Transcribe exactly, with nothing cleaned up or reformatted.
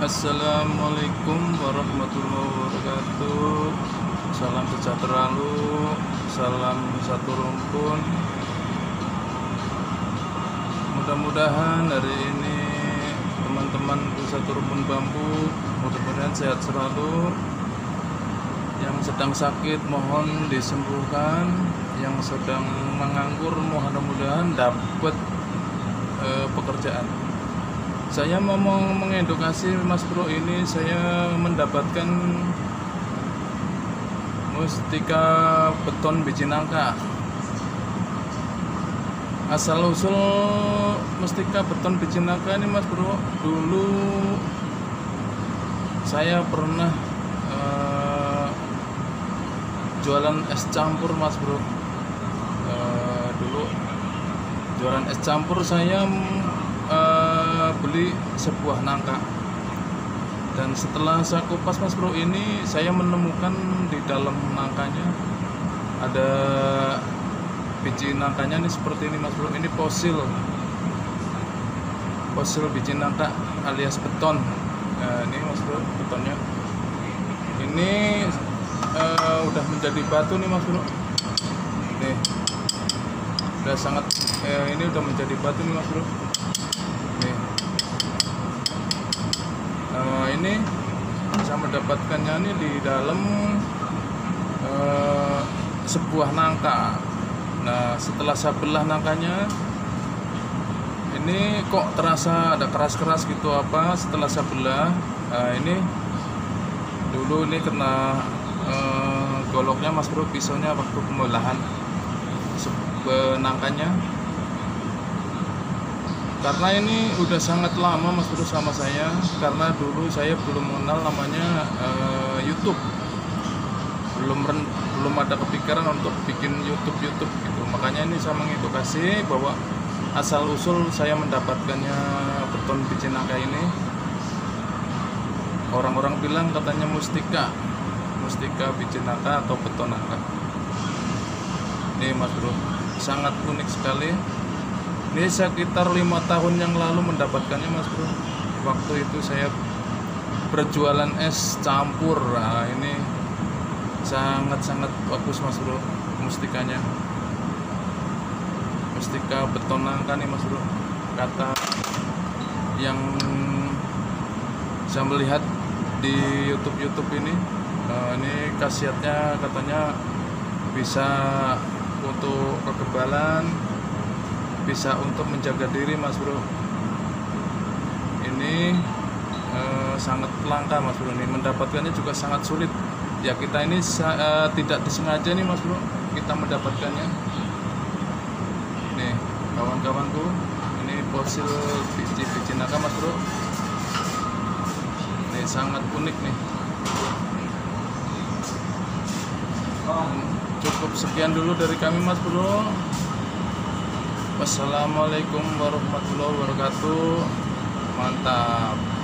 Assalamualaikum warahmatullahi wabarakatuh. Salam sejahtera lu, salam satu rumpun. Mudah-mudahan hari ini teman-teman satu rumpun bambu mudah-mudahan sehat selalu. Yang sedang sakit mohon disembuhkan, yang sedang menganggur mudah-mudahan dapat eh, pekerjaan. Saya mau mengedukasi Mas Bro ini, saya mendapatkan mustika beton biji nangka. Asal usul mustika beton biji nangka ini Mas Bro, dulu saya pernah uh, jualan es campur Mas Bro. Uh, dulu jualan es campur saya Uh, beli sebuah nangka, dan setelah saya kupas Mas Bro ini saya menemukan di dalam nangkanya ada biji nangkanya nih seperti ini Mas Bro. Ini fosil fosil biji nangka alias beton. Nah, ini Mas Bro betonnya ini uh, udah menjadi batu nih Mas Bro. Nih udah sangat uh, ini udah menjadi batu nih Mas Bro. Nah, ini saya mendapatkannya ini di dalam uh, sebuah nangka. Nah, setelah saya belah nangkanya, ini kok terasa ada keras-keras gitu apa? Setelah saya belah, nah ini dulu ini kena uh, goloknya Mas Bro, pisaunya waktu pembelahan nangkanya. Karena ini udah sangat lama Mas Bro sama saya, karena dulu saya belum mengenal namanya uh, YouTube, belum belum ada kepikiran untuk bikin YouTube YouTube gitu. Makanya ini saya mengedukasi bahwa asal usul saya mendapatkannya beton biji nangka ini, orang-orang bilang katanya mustika, mustika biji nangka atau beton nangka. Ini Mas Bro, sangat unik sekali. Ini sekitar lima tahun yang lalu mendapatkannya Mas Bro. Waktu itu saya berjualan es campur. Nah, ini sangat-sangat bagus Mas Bro mustikanya. Mustika beton nangka nih Mas Bro. Kata yang saya melihat di YouTube-YouTube ini, nah, ini khasiatnya katanya bisa untuk kekebalan, bisa untuk menjaga diri Mas Bro. Ini eh, sangat langka Mas Bro, ini mendapatkannya juga sangat sulit. Ya kita ini eh, tidak disengaja nih Mas Bro kita mendapatkannya. Nih kawan-kawanku, ini fosil biji-biji nangka Mas Bro. Ini sangat unik nih. Cukup sekian dulu dari kami Mas Bro. Wassalamualaikum warahmatullahi wabarakatuh. Mantap.